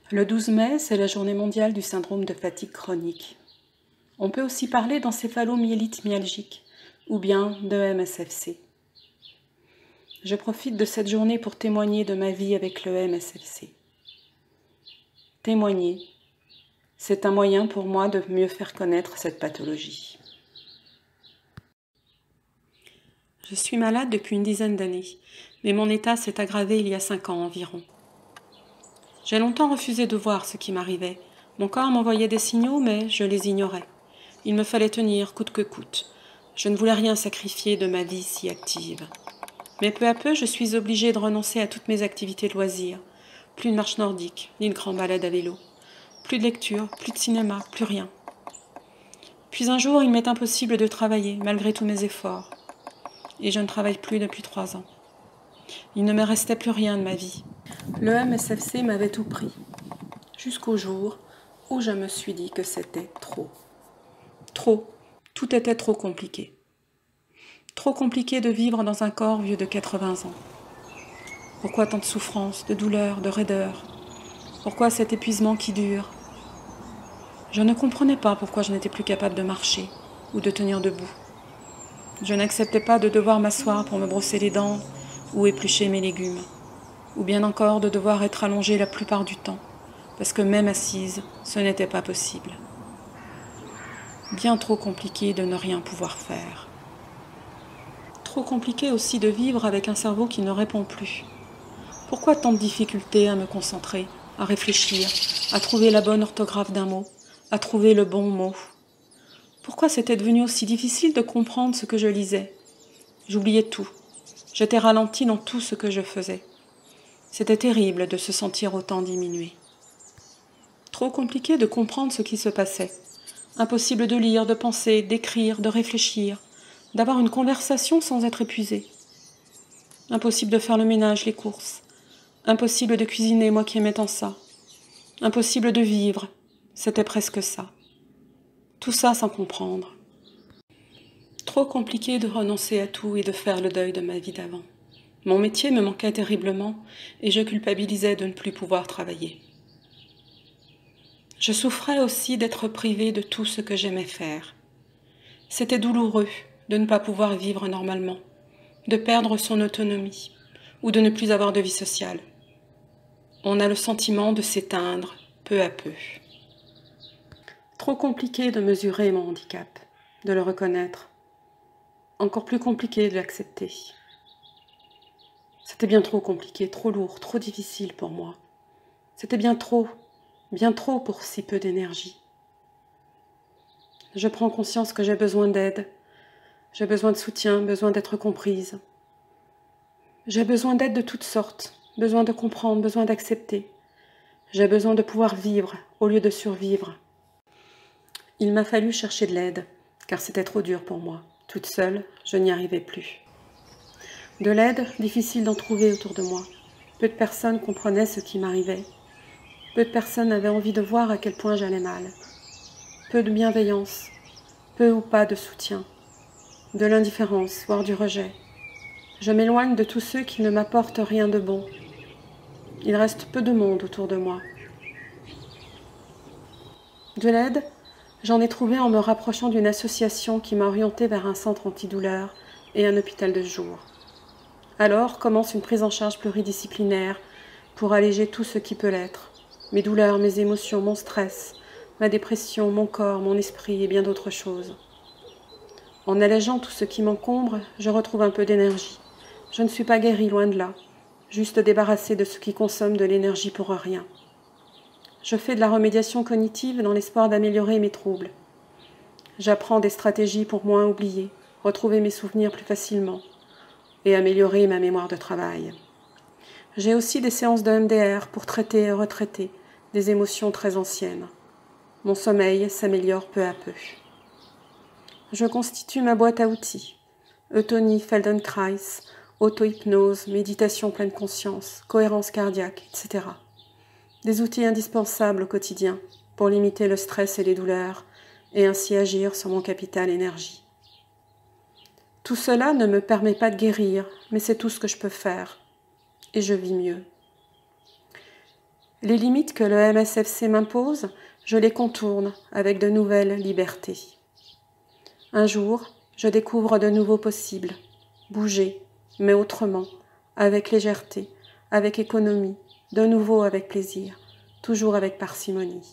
Le 12 mai, c'est la journée mondiale du syndrome de fatigue chronique. On peut aussi parler d'encéphalomyélite myalgique ou bien de MSFC. Je profite de cette journée pour témoigner de ma vie avec le MSFC. Témoigner, c'est un moyen pour moi de mieux faire connaître cette pathologie. Je suis malade depuis une dizaine d'années, mais mon état s'est aggravé il y a 5 ans environ. J'ai longtemps refusé de voir ce qui m'arrivait. Mon corps m'envoyait des signaux, mais je les ignorais. Il me fallait tenir coûte que coûte. Je ne voulais rien sacrifier de ma vie si active. Mais peu à peu, je suis obligée de renoncer à toutes mes activités de loisirs. Plus de marche nordique, ni de grands balades à vélo. Plus de lecture, plus de cinéma, plus rien. Puis un jour, il m'est impossible de travailler, malgré tous mes efforts. Et je ne travaille plus depuis 3 ans. Il ne me restait plus rien de ma vie. Le MSFC m'avait tout pris. Jusqu'au jour où je me suis dit que c'était trop. Trop. Tout était trop compliqué. Trop compliqué de vivre dans un corps vieux de 80 ans. Pourquoi tant de souffrance, de douleur, de raideur? Pourquoi cet épuisement qui dure? Je ne comprenais pas pourquoi je n'étais plus capable de marcher ou de tenir debout. Je n'acceptais pas de devoir m'asseoir pour me brosser les dents ou éplucher mes légumes, ou bien encore de devoir être allongée la plupart du temps, parce que même assise, ce n'était pas possible. Bien trop compliqué de ne rien pouvoir faire. Trop compliqué aussi de vivre avec un cerveau qui ne répond plus. Pourquoi tant de difficultés à me concentrer, à réfléchir, à trouver la bonne orthographe d'un mot, à trouver le bon mot? Pourquoi c'était devenu aussi difficile de comprendre ce que je lisais? J'oubliais tout. J'étais ralentie dans tout ce que je faisais. C'était terrible de se sentir autant diminué. Trop compliqué de comprendre ce qui se passait. Impossible de lire, de penser, d'écrire, de réfléchir, d'avoir une conversation sans être épuisé. Impossible de faire le ménage, les courses. Impossible de cuisiner, moi qui aimais tant ça. Impossible de vivre, c'était presque ça. Tout ça sans comprendre. Trop compliqué de renoncer à tout et de faire le deuil de ma vie d'avant. Mon métier me manquait terriblement et je culpabilisais de ne plus pouvoir travailler. Je souffrais aussi d'être privée de tout ce que j'aimais faire. C'était douloureux de ne pas pouvoir vivre normalement, de perdre son autonomie ou de ne plus avoir de vie sociale. On a le sentiment de s'éteindre peu à peu. Trop compliqué de mesurer mon handicap, de le reconnaître. Encore plus compliqué de l'accepter. C'était bien trop compliqué, trop lourd, trop difficile pour moi. C'était bien trop pour si peu d'énergie. Je prends conscience que j'ai besoin d'aide, j'ai besoin de soutien, besoin d'être comprise. J'ai besoin d'aide de toutes sortes, besoin de comprendre, besoin d'accepter. J'ai besoin de pouvoir vivre au lieu de survivre. Il m'a fallu chercher de l'aide, car c'était trop dur pour moi. Toute seule, je n'y arrivais plus. De l'aide, difficile d'en trouver autour de moi. Peu de personnes comprenaient ce qui m'arrivait. Peu de personnes avaient envie de voir à quel point j'allais mal. Peu de bienveillance, peu ou pas de soutien. De l'indifférence, voire du rejet. Je m'éloigne de tous ceux qui ne m'apportent rien de bon. Il reste peu de monde autour de moi. De l'aide, j'en ai trouvé en me rapprochant d'une association qui m'a orientée vers un centre antidouleur et un hôpital de jour. Alors commence une prise en charge pluridisciplinaire pour alléger tout ce qui peut l'être. Mes douleurs, mes émotions, mon stress, ma dépression, mon corps, mon esprit et bien d'autres choses. En allégeant tout ce qui m'encombre, je retrouve un peu d'énergie. Je ne suis pas guérie, loin de là, juste débarrassée de ce qui consomme de l'énergie pour rien. Je fais de la remédiation cognitive dans l'espoir d'améliorer mes troubles. J'apprends des stratégies pour moins oublier, retrouver mes souvenirs plus facilement et améliorer ma mémoire de travail. J'ai aussi des séances de MDR pour traiter et retraiter des émotions très anciennes. Mon sommeil s'améliore peu à peu. Je constitue ma boîte à outils. Eutonie, Feldenkrais, auto-hypnose, méditation pleine conscience, cohérence cardiaque, etc. Des outils indispensables au quotidien pour limiter le stress et les douleurs et ainsi agir sur mon capital énergie. Tout cela ne me permet pas de guérir, mais c'est tout ce que je peux faire. Et je vis mieux. Les limites que le MSFC m'impose, je les contourne avec de nouvelles libertés. Un jour, je découvre de nouveaux possibles. Bouger, mais autrement, avec légèreté, avec économie, de nouveau avec plaisir, toujours avec parcimonie.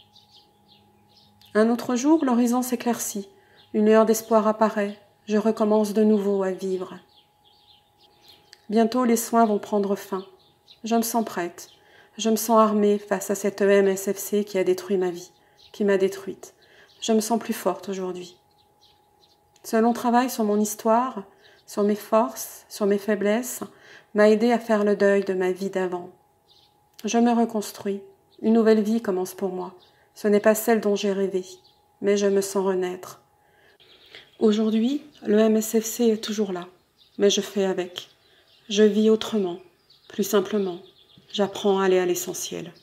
Un autre jour, l'horizon s'éclaircit, une lueur d'espoir apparaît, je recommence de nouveau à vivre. Bientôt les soins vont prendre fin. Je me sens prête. Je me sens armée face à cette MSFC qui a détruit ma vie, qui m'a détruite. Je me sens plus forte aujourd'hui. Ce long travail sur mon histoire, sur mes forces, sur mes faiblesses, m'a aidé à faire le deuil de ma vie d'avant. Je me reconstruis. Une nouvelle vie commence pour moi. Ce n'est pas celle dont j'ai rêvé, mais je me sens renaître. Aujourd'hui, le MSFC est toujours là, mais je fais avec. Je vis autrement, plus simplement. J'apprends à aller à l'essentiel.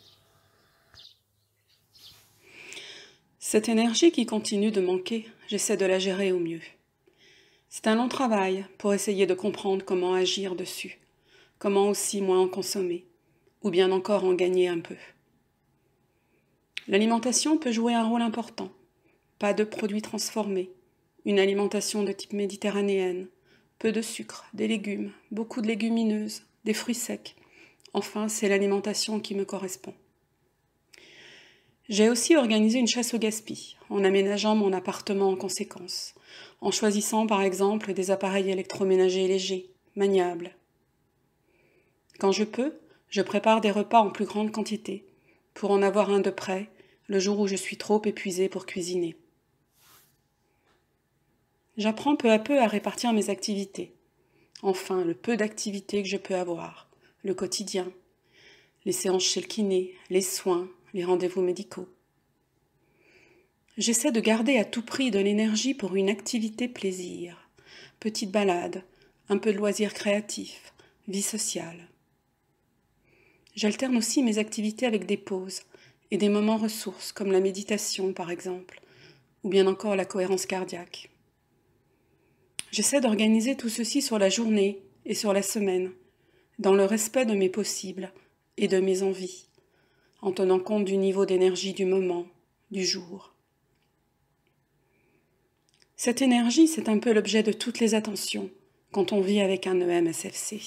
Cette énergie qui continue de manquer, j'essaie de la gérer au mieux. C'est un long travail pour essayer de comprendre comment agir dessus, comment aussi moins en consommer, ou bien encore en gagner un peu. L'alimentation peut jouer un rôle important. Pas de produits transformés, une alimentation de type méditerranéenne, peu de sucre, des légumes, beaucoup de légumineuses, des fruits secs. Enfin, c'est l'alimentation qui me correspond. J'ai aussi organisé une chasse au gaspille, en aménageant mon appartement en conséquence, en choisissant par exemple des appareils électroménagers légers, maniables. Quand je peux, je prépare des repas en plus grande quantité, pour en avoir un de près, le jour où je suis trop épuisée pour cuisiner. J'apprends peu à peu à répartir mes activités. Enfin, le peu d'activités que je peux avoir, le quotidien, les séances chez le kiné, les soins, les rendez-vous médicaux. J'essaie de garder à tout prix de l'énergie pour une activité plaisir, petite balade, un peu de loisirs créatifs, vie sociale. J'alterne aussi mes activités avec des pauses et des moments ressources comme la méditation par exemple, ou bien encore la cohérence cardiaque. J'essaie d'organiser tout ceci sur la journée et sur la semaine, dans le respect de mes possibles et de mes envies, en tenant compte du niveau d'énergie du moment, du jour. Cette énergie, c'est un peu l'objet de toutes les attentions quand on vit avec un EMSFC.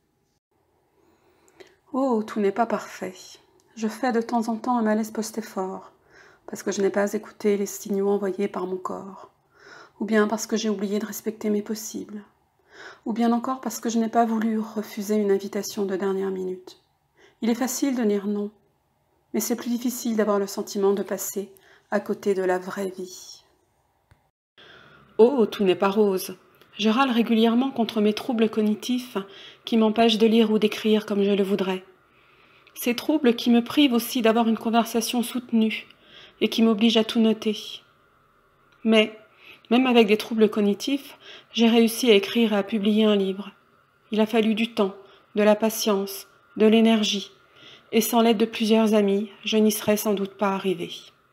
Oh, tout n'est pas parfait. Je fais de temps en temps un malaise post-effort, parce que je n'ai pas écouté les signaux envoyés par mon corps, ou bien parce que j'ai oublié de respecter mes possibles, ou bien encore parce que je n'ai pas voulu refuser une invitation de dernière minute. Il est facile de dire non, mais c'est plus difficile d'avoir le sentiment de passer à côté de la vraie vie. Oh, tout n'est pas rose. Je râle régulièrement contre mes troubles cognitifs qui m'empêchent de lire ou d'écrire comme je le voudrais. Ces troubles qui me privent aussi d'avoir une conversation soutenue et qui m'obligent à tout noter. Mais, même avec des troubles cognitifs, j'ai réussi à écrire et à publier un livre. Il a fallu du temps, de la patience, de l'énergie, et sans l'aide de plusieurs amis, je n'y serais sans doute pas arrivée.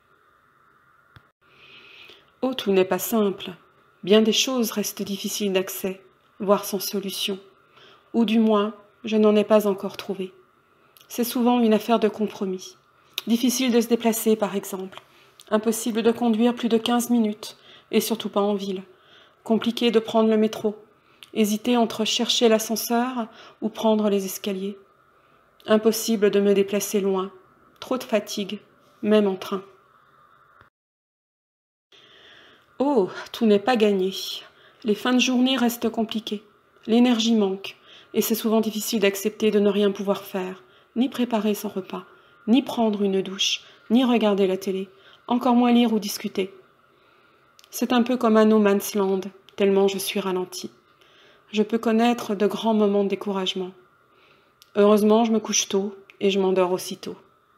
Oh, tout n'est pas simple. Bien des choses restent difficiles d'accès, voire sans solution. Ou du moins, je n'en ai pas encore trouvé. C'est souvent une affaire de compromis. Difficile de se déplacer, par exemple. Impossible de conduire plus de 15 minutes, et surtout pas en ville. Compliqué de prendre le métro. Hésiter entre chercher l'ascenseur ou prendre les escaliers. Impossible de me déplacer loin. Trop de fatigue, même en train. Oh, tout n'est pas gagné. Les fins de journée restent compliquées. L'énergie manque, et c'est souvent difficile d'accepter de ne rien pouvoir faire, ni préparer son repas, ni prendre une douche, ni regarder la télé, encore moins lire ou discuter. C'est un peu comme un no man's land, tellement je suis ralentie. Je peux connaître de grands moments de découragement. Heureusement, je me couche tôt, et je m'endors aussitôt.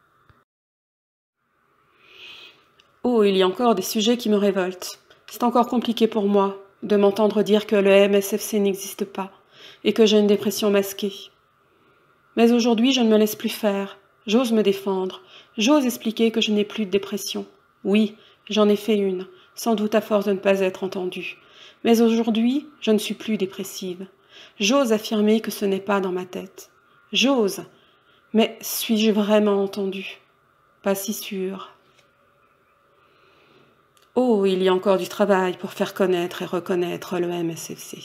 Oh, il y a encore des sujets qui me révoltent. C'est encore compliqué pour moi de m'entendre dire que le MSFC n'existe pas et que j'ai une dépression masquée. Mais aujourd'hui, je ne me laisse plus faire. J'ose me défendre. J'ose expliquer que je n'ai plus de dépression. Oui, j'en ai fait une, sans doute à force de ne pas être entendue. Mais aujourd'hui, je ne suis plus dépressive. J'ose affirmer que ce n'est pas dans ma tête. J'ose. Mais suis-je vraiment entendu? Pas si sûr. Oh, il y a encore du travail pour faire connaître et reconnaître le MSFC.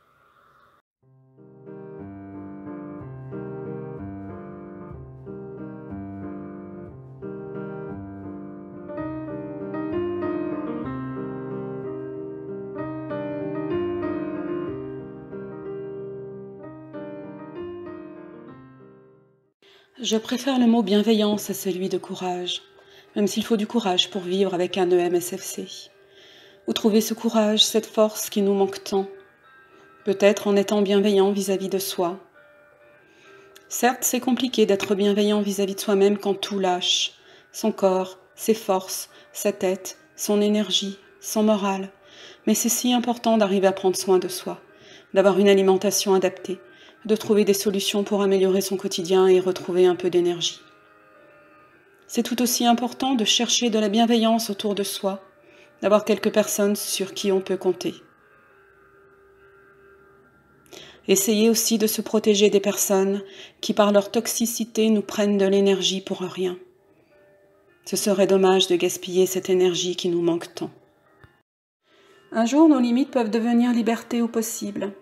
Je préfère le mot bienveillance à celui de courage, même s'il faut du courage pour vivre avec un EMSFC. Où trouver ce courage, cette force qui nous manque tant? Peut-être en étant bienveillant vis-à-vis de soi. Certes, c'est compliqué d'être bienveillant vis-à-vis de soi-même quand tout lâche. Son corps, ses forces, sa tête, son énergie, son moral. Mais c'est si important d'arriver à prendre soin de soi, d'avoir une alimentation adaptée, de trouver des solutions pour améliorer son quotidien et retrouver un peu d'énergie. C'est tout aussi important de chercher de la bienveillance autour de soi, d'avoir quelques personnes sur qui on peut compter. Essayez aussi de se protéger des personnes qui, par leur toxicité, nous prennent de l'énergie pour rien. Ce serait dommage de gaspiller cette énergie qui nous manque tant. Un jour, nos limites peuvent devenir liberté au possible.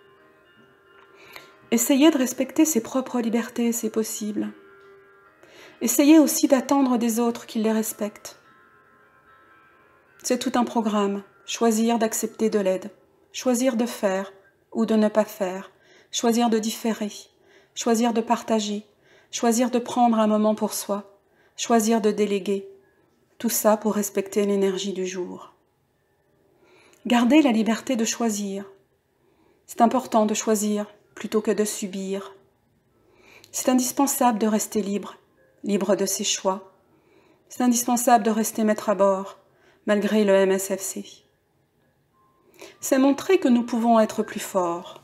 Essayez de respecter ses propres libertés, c'est possible. Essayez aussi d'attendre des autres qu'ils les respectent. C'est tout un programme, choisir d'accepter de l'aide, choisir de faire ou de ne pas faire, choisir de différer, choisir de partager, choisir de prendre un moment pour soi, choisir de déléguer, tout ça pour respecter l'énergie du jour. Gardez la liberté de choisir. C'est important de choisir plutôt que de subir. C'est indispensable de rester libre, libre de ses choix. C'est indispensable de rester maître à bord, malgré le MSFC. C'est montrer que nous pouvons être plus forts.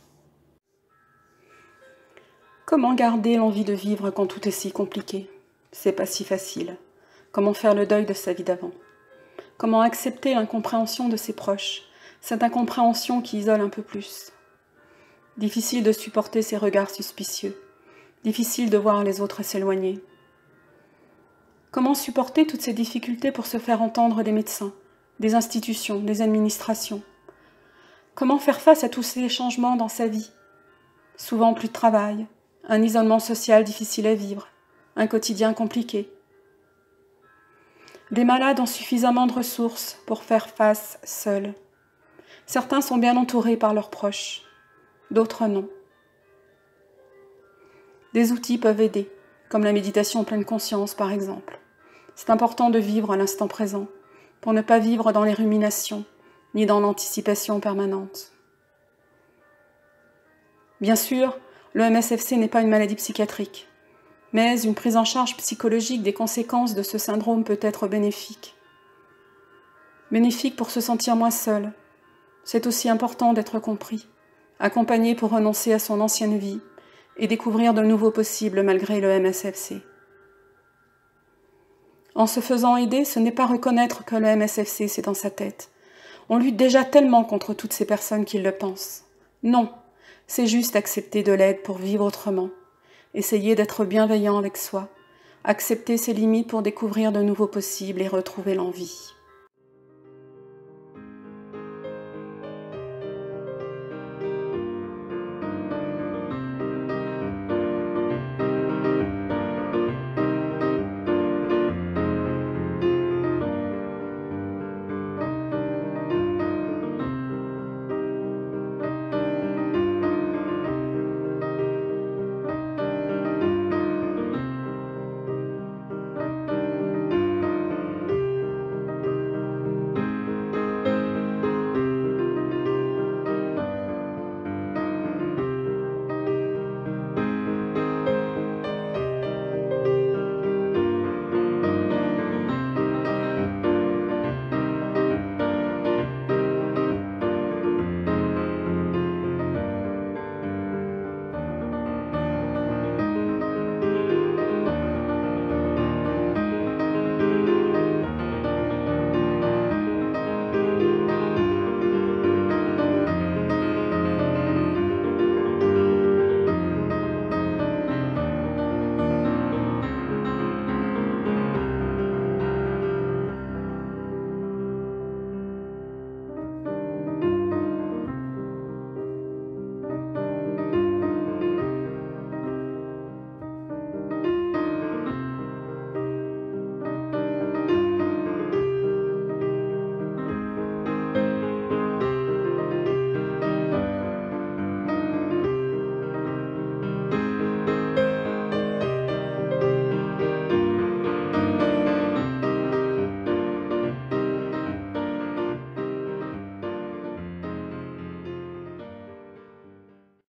Comment garder l'envie de vivre quand tout est si compliqué? C'est pas si facile. Comment faire le deuil de sa vie d'avant? Comment accepter l'incompréhension de ses proches, cette incompréhension qui isole un peu plus? Difficile de supporter ces regards suspicieux. Difficile de voir les autres s'éloigner. Comment supporter toutes ces difficultés pour se faire entendre des médecins, des institutions, des administrations? Comment faire face à tous ces changements dans sa vie? Souvent plus de travail, un isolement social difficile à vivre, un quotidien compliqué. Des malades ont suffisamment de ressources pour faire face seuls. Certains sont bien entourés par leurs proches, d'autres non. Des outils peuvent aider, comme la méditation en pleine conscience par exemple. C'est important de vivre à l'instant présent, pour ne pas vivre dans les ruminations, ni dans l'anticipation permanente. Bien sûr, le MSFC n'est pas une maladie psychiatrique, mais une prise en charge psychologique des conséquences de ce syndrome peut être bénéfique. Bénéfique pour se sentir moins seul. C'est aussi important d'être compris, accompagné pour renoncer à son ancienne vie et découvrir de nouveaux possibles malgré le MSFC. En se faisant aider, ce n'est pas reconnaître que le MSFC c'est dans sa tête. On lutte déjà tellement contre toutes ces personnes qui le pensent. Non, c'est juste accepter de l'aide pour vivre autrement. Essayer d'être bienveillant avec soi. Accepter ses limites pour découvrir de nouveaux possibles et retrouver l'envie.